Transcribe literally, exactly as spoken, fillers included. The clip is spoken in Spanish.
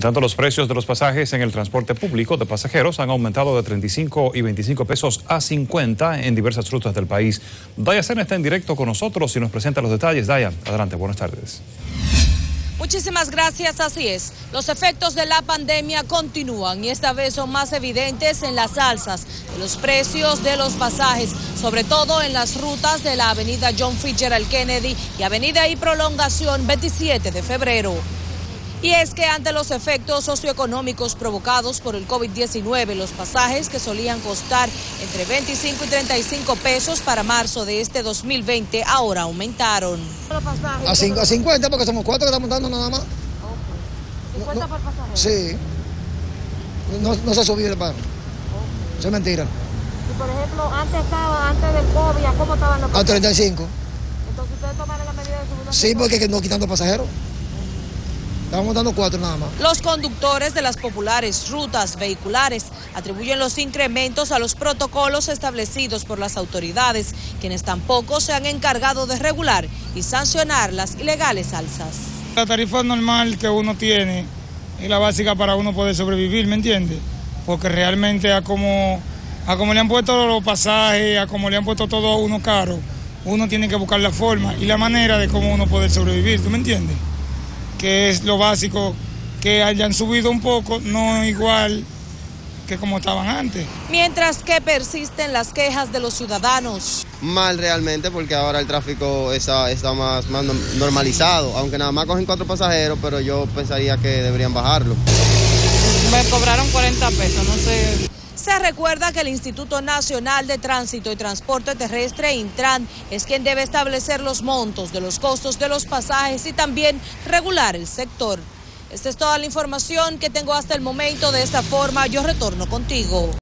Tanto los precios de los pasajes en el transporte público de pasajeros han aumentado de treinta y cinco y veinticinco pesos a cincuenta en diversas rutas del país. Daya Sena está en directo con nosotros y nos presenta los detalles. Daya, adelante, buenas tardes. Muchísimas gracias, así es. Los efectos de la pandemia continúan y esta vez son más evidentes en las alzas de los precios de los pasajes, sobre todo en las rutas de la avenida John Fitzgerald Kennedy y avenida y prolongación veintisiete de febrero. Y es que ante los efectos socioeconómicos provocados por el COVID diecinueve, los pasajes que solían costar entre veinticinco y treinta y cinco pesos para marzo de este dos mil veinte ahora aumentaron. A, cinco, a cincuenta porque somos cuatro que estamos dando nada más. Okay. ¿cincuenta no, por pasajero? Sí. No, no se ha subido el pago. Okay. Eso es mentira. Y por ejemplo, antes estaba, antes del COVID, ¿cómo estaban los pasajeros? A treinta y cinco. Entonces ustedes tomaron la medida de subir. Sí, porque es que no quitando pasajeros. Estamos dando cuatro nada más. Los conductores de las populares rutas vehiculares atribuyen los incrementos a los protocolos establecidos por las autoridades, quienes tampoco se han encargado de regular y sancionar las ilegales alzas. La tarifa normal que uno tiene es la básica para uno poder sobrevivir, ¿me entiende? Porque realmente a como, a como le han puesto los pasajes, a como le han puesto todo a uno caro, uno tiene que buscar la forma y la manera de cómo uno poder sobrevivir, ¿tú me entiendes? Que es lo básico, que hayan subido un poco, no igual que como estaban antes. Mientras que persisten las quejas de los ciudadanos. Mal realmente, porque ahora el tráfico está, está más, más normalizado, aunque nada más cogen cuatro pasajeros, pero yo pensaría que deberían bajarlo. Me cobraron cuarenta pesos, no sé. Se recuerda que el Instituto Nacional de Tránsito y Transporte Terrestre, Intran, es quien debe establecer los montos de los costos de los pasajes y también regular el sector. Esta es toda la información que tengo hasta el momento. De esta forma, yo retorno contigo.